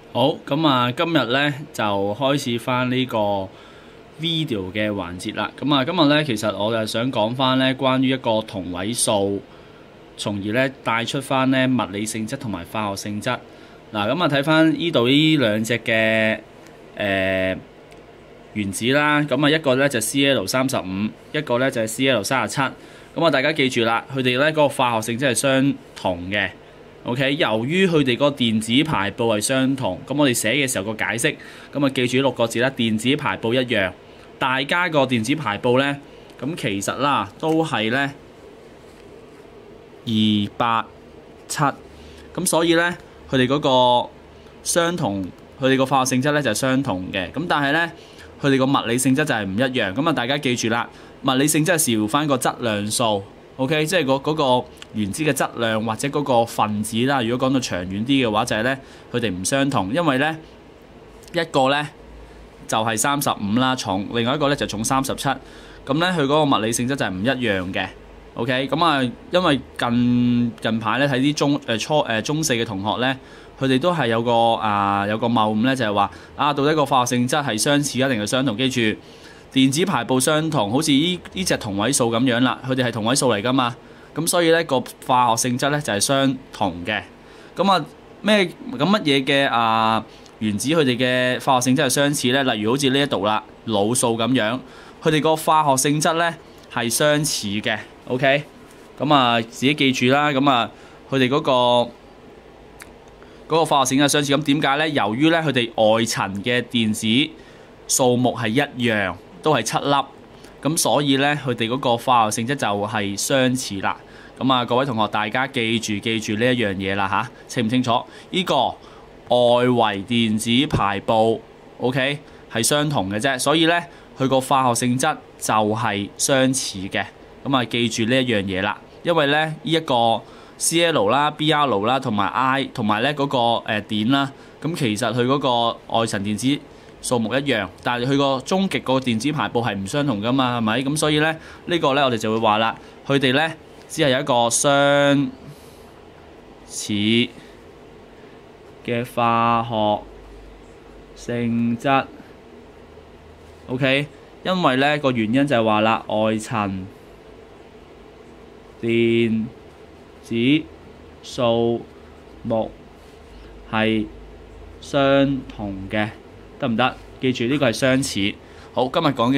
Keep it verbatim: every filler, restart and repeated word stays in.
好，咁啊，今日咧就開始翻呢個 video 嘅環節啦。咁啊，今日咧其實我就想講翻咧關於一個同位素，從而咧帶出翻咧物理性質同埋化學性質。嗱，咁啊睇翻呢度呢兩隻嘅誒原子啦，咁啊一個咧就 C L 三十五，一個咧就係 C L 三十七。咁啊，大家記住啦，佢哋咧嗰個化學性質係相同嘅。OK， 由於佢哋個電子排布係相同，咁我哋寫嘅時候個解釋，咁啊記住六個字啦，電子排布一樣。大家個電子排布咧，咁其實啦都係咧二八七，咁所以咧佢哋嗰個相同，佢哋個化學性質咧就係相同嘅。咁但係咧佢哋個物理性質就係唔一樣。咁啊大家記住啦，物理性質係視乎翻個質量數。OK， 即係嗰嗰個原子嘅質量或者嗰個分子啦。如果講到長遠啲嘅話，就係咧佢哋唔相同，因為咧一個咧就係三十五啦重，另外一個咧就重三十七。咁咧佢嗰個物理性質就係唔一樣嘅。OK， 咁啊，因為近近排咧睇啲中誒初誒中四嘅同學咧，佢哋都係有個啊、呃、有個謬誤咧，就係話啊到底個化學性質係相似啊定係相同？記住。電子排布相同，好似呢呢隻同位素咁樣啦，佢哋係同位素嚟噶嘛，咁所以咧個化學性質咧就係相同嘅。咁啊咩咁乜嘢嘅啊原子佢哋嘅化學性質係相似咧？例如好似呢一度啦，鹵素咁樣，佢哋個化學性質咧係相似嘅。OK， 咁啊自己記住啦。咁啊佢哋嗰個嗰個化學性質係相似，咁點解咧？由於咧佢哋外層嘅電子數目係一樣。都係七粒，咁所以咧，佢哋嗰個化學性質就係相似啦。咁啊，各位同學，大家記住記住呢一樣嘢啦嚇，清唔清楚？呢個外圍電子排布 ，OK 係相同嘅啫，所以咧，佢個化學性質就係相似嘅。咁啊，記住呢一樣嘢啦，因為咧呢一個 C L 啦、B R 啦同埋 I 同埋咧嗰個誒碘啦，咁其實佢嗰個外層電子數目一樣，但係佢個終極個電子排布係唔相同噶嘛，係咪？咁所以咧，呢個咧我哋就會話啦，佢哋咧只係有一個相似嘅化學性質。OK， 因為咧個原因就係話啦，外層電子數目係相同嘅。得唔得？記住呢個係相似。好，今日講嘅。